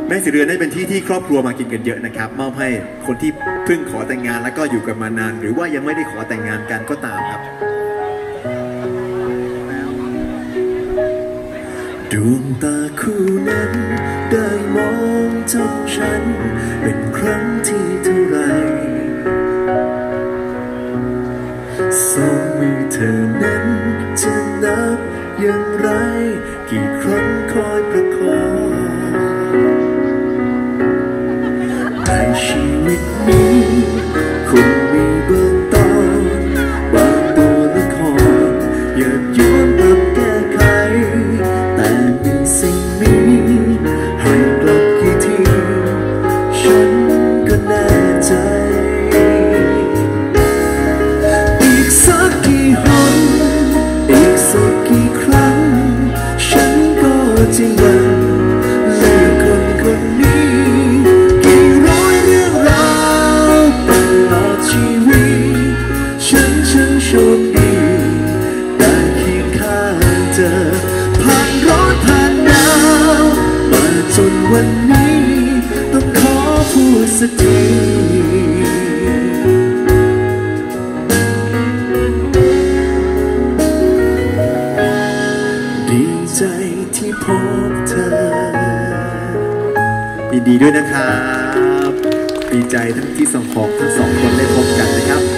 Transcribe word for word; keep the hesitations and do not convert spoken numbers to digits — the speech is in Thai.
แม่สีเรือนได้เป็นที่ที่ครอบครัวมากินกันเยอะนะครับมอบให้คนที่เพิ่งขอแต่งงานแล้วก็อยู่กันมานานหรือว่ายังไม่ได้ขอแต่งงานกันก็ตามครับดวงตาคู่นั้นได้มองจนฉันเป็นครั้งที่เท่าไรสองมือเธอนั้นจะนับอย่างไรกี่ครั้งคอยประคองในชีวิตนี้คงมีเบื้องต้นบางตัวละครอย่าย้อนกลับแก้ไขแต่มีสิ่งนี้ให้กลับกี่ทีฉันก็แน่ใจอีกสักกี่หนอีกสักกี่ครั้งฉันก็จะยังเลือกคนคนนี้กี่ร้อยเรื่องราวตลอดชีวิตฉันช่างโชคดีได้เคียงข้างเธอผ่านร้อนผ่านหนาวมาจนวันนี้ต้องขอพูดสักทีดีใจที่พบเธอยินดีด้วยนะครับดีใจทั้งที่สองของทั้งสองคนได้พบกันนะครับ